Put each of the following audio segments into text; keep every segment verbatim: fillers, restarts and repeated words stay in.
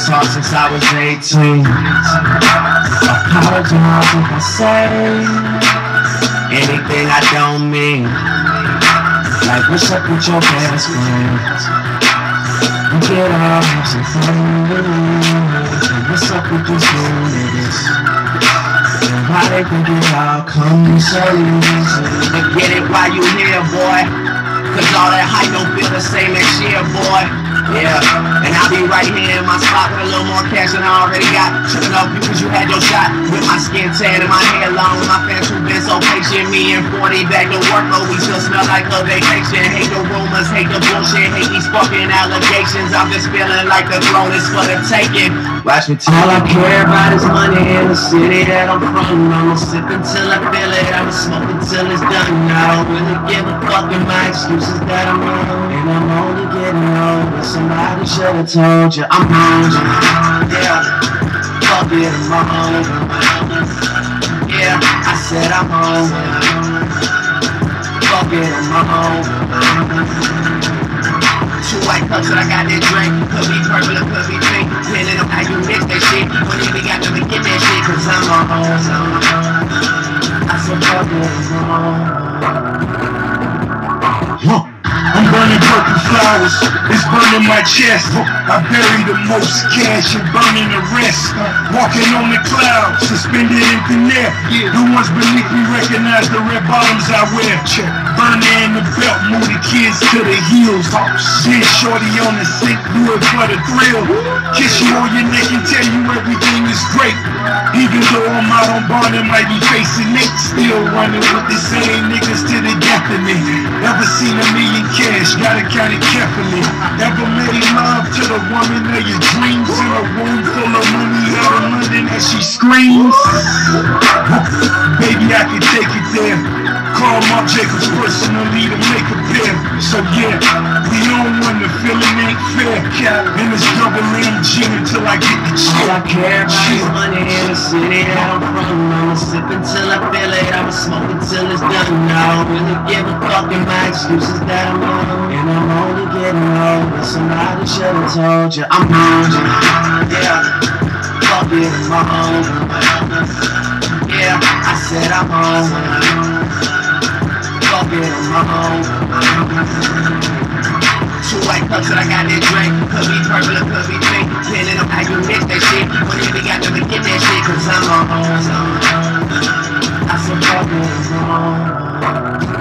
this hard since I was eighteen. Apologize if I say anything I don't mean. Like, what's up with your best friend? We get off, have some fun. What's up with these new niggas? And why they think it all comes so easy? But get it while you here, boy. Cause all that hype don't feel the same next year, boy. Yeah, and I'll be right here in my spot with a little more cash than I already got. Tripping off you cause you had your shot. With my skin tan and my hair long. My fans who been so patient. Me and forty back to work, but we still smell like a vacation. Hate the rumors, hate the bullshit, hate these fucking allegations. I'm just feeling like the throne is for the taking. Watch me tell all I care about is money in the city that I'm from. I'ma sip until I feel it, I'ma smoke until it's done. I don't really give a fuck with my excuses that I'm wrong. And I'm only getting older. Somebody should've told you I'm hungry. Yeah, fuck it, I'm hungry. Yeah, I said I'm hungry. Fuck it, I'm hungry. Two white cups that I got that drink. Could be purple or could be pink. Depending on how you mix that shit. When you got to get that shit. Cause I'm on home. I said fuck it, I'm hungry. I'm burning purple flowers, it's burning my chest. I bury the most cash and burning the rest. Walking on the clouds, suspended in thin air. The ones beneath me recognize the red bottoms I wear. Burner in the belt, move the kids to the heels. Then shorty on the sink, do it for the thrill. Kiss you on your neck and tell you everything is great. Even though I'm out on bond and might be facing Nate. Still running with the same niggas to the death of me. Never seen a million cash, gotta count it carefully. Ever made love to the woman of your dreams in a room full of money out of London as she screams? Baby, I can take it there. Call Marc Jacobs personally to make a pair. So yeah, we on when the feeling ain't fair. And it's double M G until I get the check. All I care about is money in the city that I'm from. I'ma sip until I feel it, I'ma smoke until it's done. I don't really give a fuck with my excuses that I'm on. And I'm only getting older. Somebody should've told you I'm hungry. Yeah, fuck it, I'm hungry. Yeah, I said I'm hungry. Fuck it, I'm hungry. Two white cups that I got that drink. Could be purple or could be pink. Depending on how you mix that shit. When you got to get that shit. Cause I'm on home. I said fuck it, I'm hungry.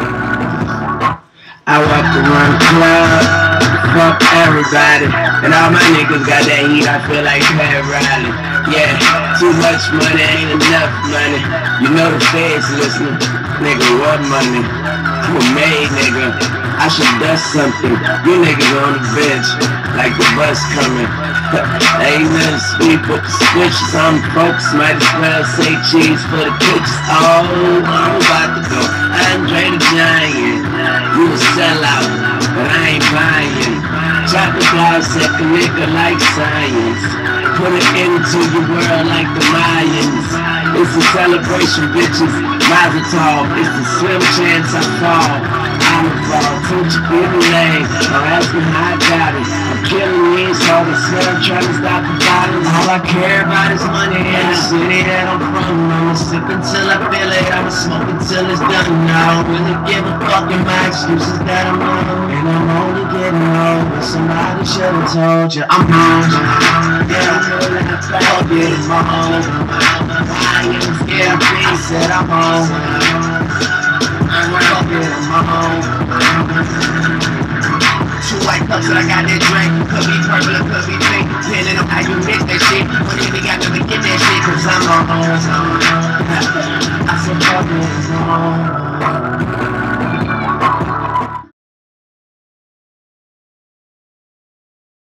I walk around the club, fuck everybody. And all my niggas got that heat, I feel like Pat Riley. Yeah, too much money ain't enough money. You know the feds listening. Nigga, what money? I'm a made nigga. I should dust something. You niggas on the bench, like the bus coming. Ain't nothing sweet but the switch. Some folks might as well say cheese for the pitches. Oh, I'm about to go Andre the Giant. You a sellout, but I ain't buying. Chocolate clouds set the nigga like science. Put it into your world like the Mayans. It's a celebration, bitches. Mazel tov. It's a slim chance I fall. I'm a fall. Don't you be the lane. Don't ask me how I got it. I'm killing me, so the smell trying to stop the violence. All I care about is money in the city that I'm from. I'ma sip until I feel it. I'ma smoke until it's done. I don't really give a fuck with my excuses that I'm on. And I'm only getting older. Somebody should've told you I'm hungry. Yeah, fuck it, I'm hungry. Yeah, I said I'm hungry. Fuck it, I'm hungry. Two white cups that I got that drink. Could be purple or could be pink. Depending on how you mix that shit. When you got to get that shit. Cause I'm on home. I said fuck it, I'm hungry.